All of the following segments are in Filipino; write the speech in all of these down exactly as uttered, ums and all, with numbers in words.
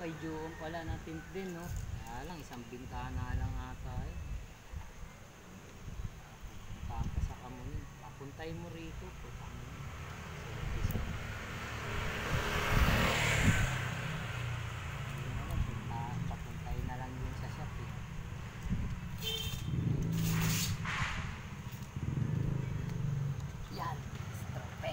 kay Joon pala na tint din, no? Kaya lang, isang bintana lang ata eh. Puntahan pa sa Kamuning. Papuntay mo rito. Puntahan mo. Service ako. Hindi na lang. Punta, papuntay na lang yun sa shop eh. Yan. Strope.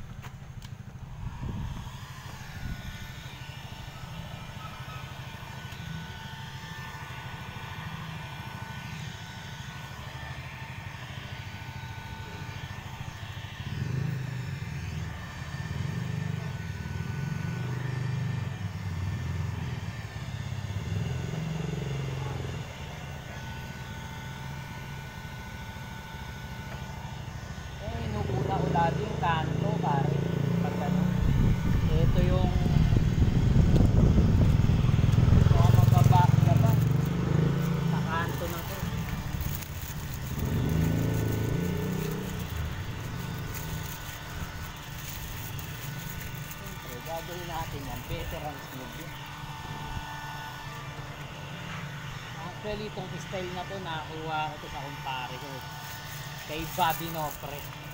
Lagi yung kanto pare pag ano ito yung mga mababa na ba sa kanto na to. Siyempre gagawin natin yan veterans move. Actually itong style na to nakuha ko to sa kumpare ko kay Bobby Nopre.